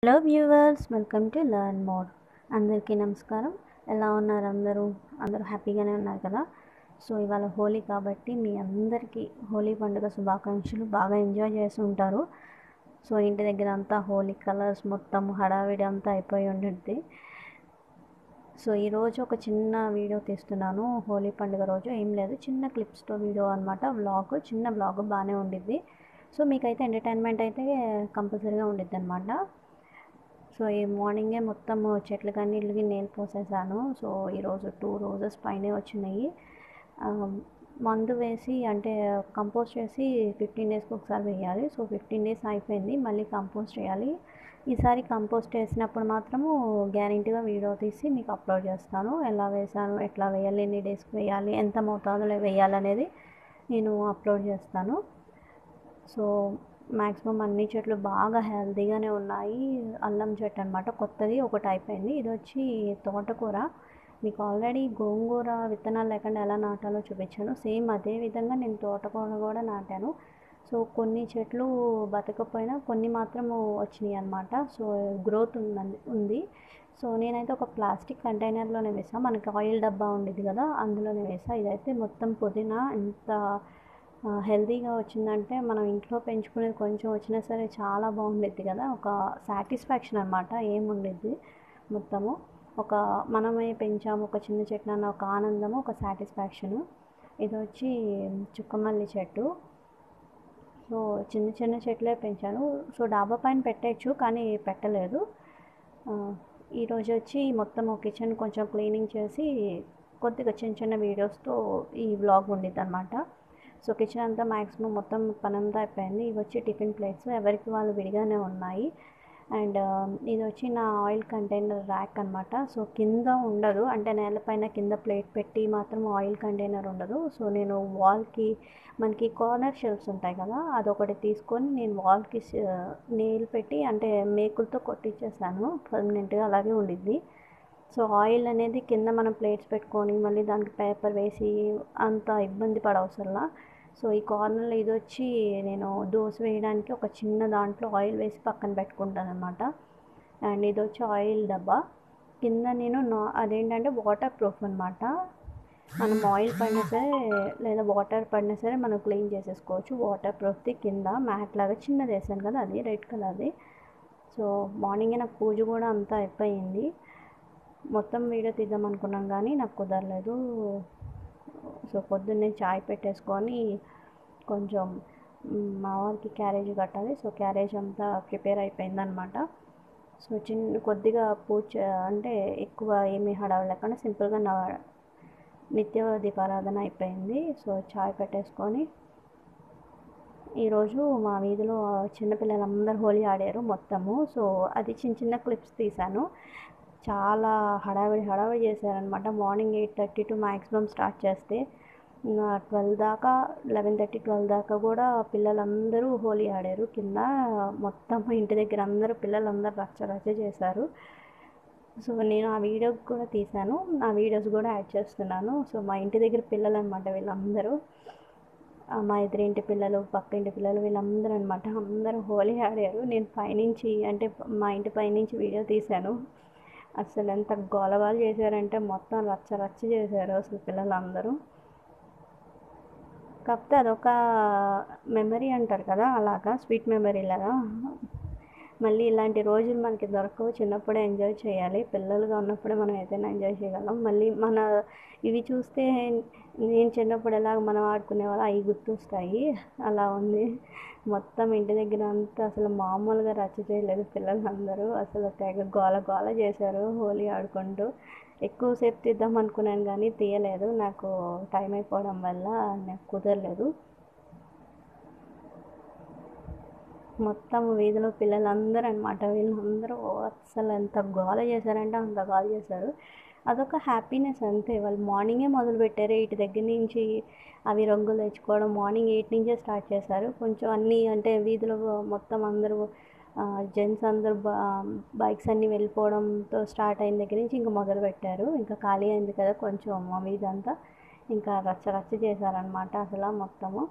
Hello viewers, welcome to learn more. అందరికీ నమస్కారం. ఎలా ఉన్నారు? అందరూ హ్యాపీగానే ఉన్నారు కదా. సో ఇవాళ హోలీ కాబట్టి మీ అందరికీ హోలీ పండుగ శుభాకాంక్షలు. బాగా ఎంజాయ్ చేస్తూ ఉంటారు. సో ఇంటి దగ్గర అంతా హోలీ కలర్స్ మొత్తం హడావిడి అంతా అయిపోయి ఉంటుంది. సో ఈరోజు ఒక చిన్న వీడియో తీస్తున్నాను. హోలీ పండుగ రోజు ఏం లేదు, చిన్న క్లిప్స్తో వీడియో అనమాట. చిన్న వ్లాగ్ బాగానే ఉండిద్ది. సో మీకైతే ఎంటర్టైన్మెంట్ అయితే కంపల్సరీగా ఉండిద్ది అనమాట. సో ఈ మార్నింగే మొత్తం చెట్లకి అన్నిటికి నీళ్ళు పోసేసాను. సో ఈరోజు 2 రోజెస్ పైనే వచ్చినాయి. మందు వేసి అంటే కంపోస్ట్ చేసి 15 డేస్కి ఒకసారి వేయాలి. సో 15 డేస్ అయిపోయింది, మళ్ళీ కంపోస్ట్ చేయాలి. ఈసారి కంపోస్ట్ వేసినప్పుడు మాత్రము గ్యారెంటీగా వీడియో తీసి మీకు అప్లోడ్ చేస్తాను. ఎలా వేసాను, ఎట్లా వేయాలి, ఎన్ని డేస్కి వేయాలి, ఎంత మోతాదులో వేయాలనేది నేను అప్లోడ్ చేస్తాను. సో మ్యాక్సిమం అన్ని చెట్లు బాగా హెల్తీగానే ఉన్నాయి. అల్లం చెట్టు అనమాట, కొత్తది ఒకటి అయిపోయింది. ఇది వచ్చి తోటకూర. మీకు ఆల్రెడీ గోంగూర విత్తనాలు లేకుండా ఎలా నాటాలో చూపించాను. సేమ్ అదే విధంగా నేను తోటకూర కూడా నాటాను. సో కొన్ని చెట్లు బతకపోయినా కొన్ని మాత్రము వచ్చినాయి అనమాట. సో గ్రోత్ ఉంది. సో నేనైతే ఒక ప్లాస్టిక్ కంటైనర్లోనే వేసాను. మనకి ఆయిల్ డబ్బా ఉండేది కదా, అందులోనే వేసా. ఇదైతే మొత్తం పుదీనా ఎంత హెల్తీగా వచ్చిందంటే, మనం ఇంట్లో పెంచుకునేది కొంచెం వచ్చినా సరే చాలా బాగుండిద్ది కదా. ఒక సాటిస్ఫాక్షన్ అనమాట ఏముండిద్ది మొత్తము. ఒక మనమే పెంచాము ఒక చిన్న చెట్టు అన్న ఒక ఆనందము, ఒక సాటిస్ఫాక్షను. ఇది వచ్చి చుక్కమల్లి చెట్టు. సో చిన్న చిన్న చెట్లే పెంచాను. సో డాబా పైన పెట్టచ్చు కానీ పెట్టలేదు. ఈరోజు వచ్చి మొత్తం కిచెన్ కొంచెం క్లీనింగ్ చేసి కొద్దిగా చిన్న చిన్న వీడియోస్తో ఈ వ్లాగ్ ఉండిద్ది అనమాట. సో కిచెన్ అంతా మ్యాక్సిమం మొత్తం పనంతా అయిపోయింది. ఇవి వచ్చి టిఫిన్ ప్లేట్స్, ఎవరికి వాళ్ళు విడిగానే ఉన్నాయి. అండ్ ఇది వచ్చి నా ఆయిల్ కంటైనర్ ర్యాక్ అనమాట. సో కింద ఉండదు, అంటే నేలపైన కింద ప్లేట్ పెట్టి మాత్రం ఆయిల్ కంటైనర్ ఉండదు. సో నేను వాల్కి మనకి కార్నర్ షెల్ఫ్స్ ఉంటాయి కదా, అదొకటి తీసుకొని నేను వాల్కి నెయిల్ పెట్టి అంటే మేకులతో కొట్టించేసాను. పర్మనెంట్గా అలాగే ఉండిద్ది. సో ఆయిల్ అనేది కింద మనం ప్లేట్స్ పెట్టుకొని మళ్ళీ దానికి పేపర్ వేసి అంత ఇబ్బంది పడవసరంలా. సో ఈ కార్నర్లో ఇది వచ్చి నేను దోశ వేయడానికి ఒక చిన్న దాంట్లో ఆయిల్ వేసి పక్కన పెట్టుకుంటాను అనమాట. అండ్ ఇది వచ్చి ఆయిల్ డబ్బా. కింద నేను అదేంటంటే వాటర్ ప్రూఫ్ అనమాట. మనం ఆయిల్ పడినా సరే లేదా వాటర్ పడినా సరే మనం క్లీన్ చేసేసుకోవచ్చు. వాటర్ ప్రూఫ్ది కింద మ్యాట్ లాగా చిన్నది వేసాను కదా, అది రెడ్ కలర్ది. సో మార్నింగే నాకు పూజ కూడా అంతా అయిపోయింది. మొత్తం వీడియో తీద్దాం అనుకున్నాం కానీ నాకు కుదరలేదు. సో పొద్దున్నే చాయ్ పెట్టేసుకొని కొంచెం మా వారికి క్యారేజ్ కట్టాలి. సో క్యారేజ్ అంతా ప్రిపేర్ అయిపోయిందనమాట. సో కొద్దిగా పూజ అంటే ఎక్కువ ఏమీ హడావిడి లేకుండా సింపుల్గా నా నిత్య దీపారాధన అయిపోయింది. సో చాయ్ పెట్టేసుకొని ఈరోజు మా వీధిలో చిన్నపిల్లలందరూ హోలీ ఆడారు మొత్తము. సో అది చిన్న చిన్న క్లిప్స్ తీశాను. చాలా హడావిడి చేశారనమాట. మార్నింగ్ 8:30 టు మ్యాక్సిమం స్టార్ట్ చేస్తే 12 దాకా 11:30, 12 దాకా కూడా పిల్లలందరూ హోలీ ఆడారు. కింద మొత్తం ఇంటి దగ్గర అందరూ పిల్లలందరూ రచ్చ చేశారు. సో నేను ఆ వీడియో కూడా తీశాను, ఆ వీడియోస్ కూడా యాడ్ చేస్తున్నాను. సో మా ఇంటి దగ్గర పిల్లలు అనమాట వీళ్ళందరూ. మా ఎదురింటి పిల్లలు, పక్క ఇంటి పిల్లలు, వీళ్ళందరూ అనమాట. అందరూ హోలీ ఆడారు. నేను పైనుంచి అంటే మా ఇంటి పైనుంచి వీడియో తీశాను. అసలు ఎంత గోలగాలు చేశారంటే మొత్తం రచ్చ చేశారు అసలు పిల్లలందరూ. కాకపోతే అదొక మెమరీ అంటారు కదా, అలాగా స్వీట్ మెమరీ లాగా. మళ్ళీ ఇలాంటి రోజులు మనకి దొరకవు. చిన్నప్పుడే ఎంజాయ్ చేయాలి. పిల్లలుగా ఉన్నప్పుడే మనం ఏదైనా ఎంజాయ్ చేయగలం. మళ్ళీ మన ఇవి చూస్తే నేను చిన్నప్పుడు ఎలాగ మనం ఆడుకునేవాళ్ళం అవి గుర్తొస్తాయి. అలా ఉంది మొత్తం ఇంటి దగ్గర అంతా. అసలు మామూలుగా రచ్చ చేయలేదు పిల్లలందరూ. అసలు తెగ గోల చేశారు హోలీ ఆడుకుంటూ. ఎక్కువసేపు తీద్దాం అనుకున్నాను కానీ తీయలేదు, నాకు టైం అయిపోవడం వల్ల నాకు కుదరలేదు. మొత్తం వీధిలో పిల్లలందరూ అనమాట. వీళ్ళందరూ అసలు ఎంత గోల చేశారంటే అంత గోల చేశారు. అదొక హ్యాపీనెస్ అంతే. వాళ్ళు మార్నింగే మొదలుపెట్టారు 8 దగ్గర నుంచి. అవి రంగులు తెచ్చుకోవడం మార్నింగ్ 8 నుంచే స్టార్ట్ చేశారు. కొంచెం అన్నీ అంటే వీధిలో మొత్తం అందరూ జెంట్స్ అందరూ బైక్స్ అన్నీ వెళ్ళిపోవడంతో స్టార్ట్ అయిన దగ్గర నుంచి ఇంకా మొదలుపెట్టారు. ఇంకా ఖాళీ అయింది కదా కొంచెం మా వీధి అంతా, ఇంకా రచ్చ చేశారనమాట అసలు మొత్తము.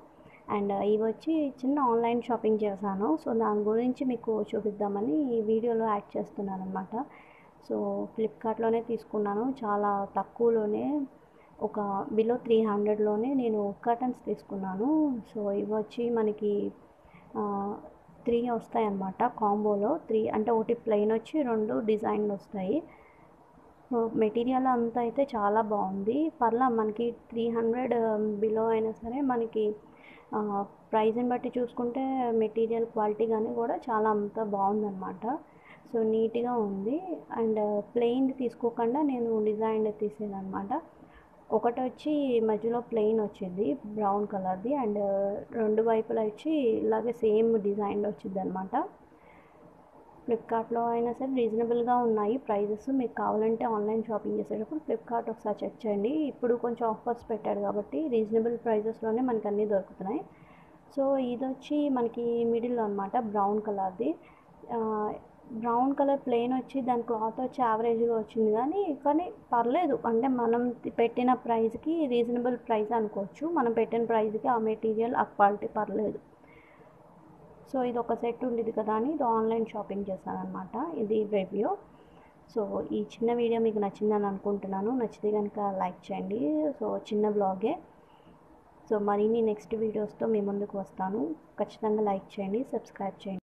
అండ్ ఇవి వచ్చి చిన్న ఆన్లైన్ షాపింగ్ చేశాను. సో దాని గురించి మీకు చూపిద్దామని ఈ వీడియోలో యాడ్ చేస్తున్నాను అనమాట. సో ఫ్లిప్కార్ట్లోనే తీసుకున్నాను, చాలా తక్కువలోనే, ఒక బిలో 300లోనే నేను కర్టన్స్ తీసుకున్నాను. సో ఇవి వచ్చి మనకి 3 వస్తాయన్నమాట కాంబోలో. 3 అంటే ఒకటి ప్లెయిన్ వచ్చి 2 డిజైన్లు వస్తాయి. మెటీరియల్ అంతా అయితే చాలా బాగుంది, పర్లా మనకి 300 బిలో అయినా సరే మనకి ప్రైస్ని బట్టి చూసుకుంటే మెటీరియల్ క్వాలిటీ కానీ కూడా చాలా అంత బాగుందన్నమాట. సో నీట్గా ఉంది. అండ్ ప్లెయిన్ తీసుకోకుండా నేను డిజైన్ తీసాను అనమాట. ఒకటి వచ్చి మధ్యలో ప్లెయిన్ వచ్చింది బ్రౌన్ కలర్ది, అండ్ 2 వైపులా వచ్చి ఇలాగే సేమ్ డిజైన్ వచ్చింది అనమాట. ఫ్లిప్కార్ట్లో అయినా సరే రీజనబుల్గా ఉన్నాయి ప్రైజెస్. మీకు కావాలంటే ఆన్లైన్ షాపింగ్ చేసేటప్పుడు ఫ్లిప్కార్ట్ ఒకసారి చెక్ చేయండి. ఇప్పుడు కొంచెం ఆఫర్స్ పెట్టాడు కాబట్టి రీజనబుల్ ప్రైజెస్లోనే మనకు అన్నీ దొరుకుతున్నాయి. సో ఇది వచ్చి మనకి మిడిల్లో అనమాట, బ్రౌన్ కలర్ది. బ్రౌన్ కలర్ ప్లెయిన్ వచ్చి దాని క్లాత్ వచ్చి యావరేజ్గా వచ్చింది, కానీ పర్లేదు. అంటే మనం పెట్టిన ప్రైస్కి రీజనబుల్ ప్రైస్ అనుకోవచ్చు. మనం పెట్టిన ప్రైస్కి ఆ మెటీరియల్ ఆ క్వాలిటీ పర్లేదు. సో ఇది ఒక సెట్ ఉండేది కదా అని ఇది ఆన్లైన్ షాపింగ్ చేశాను అనమాట. ఇది రివ్యూ. సో ఈ చిన్న వీడియో మీకు నచ్చిందని అనుకుంటున్నాను. నచ్చితే కనుక లైక్ చేయండి. సో చిన్న బ్లాగే. సో మరిన్ని నెక్స్ట్ వీడియోస్తో మీ ముందుకు వస్తాను. ఖచ్చితంగా లైక్ చేయండి, సబ్స్క్రైబ్ చేయండి.